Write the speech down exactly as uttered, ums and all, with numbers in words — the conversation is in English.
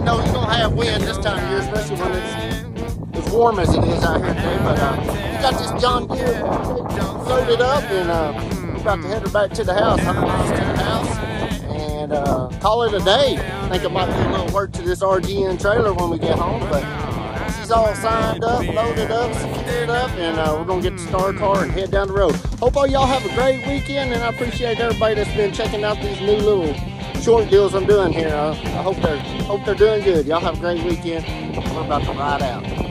know you're gonna have wind this time of year, especially when it's as warm as it is out here today. But uh, we got this John Deere loaded up, and uh, we're about to head her back to the house, one hundred miles to the house, and uh, call it a day. I think I might do a little work to this R G N trailer when we get home, but she's all signed up, loaded up, secured up, and uh, we're gonna get the star car and head down the road. Hope all y'all have a great weekend, and I appreciate everybody that's been checking out these new little short deals I'm doing here. Uh, I hope they're hope they're doing good. Y'all have a great weekend. We're about to ride out.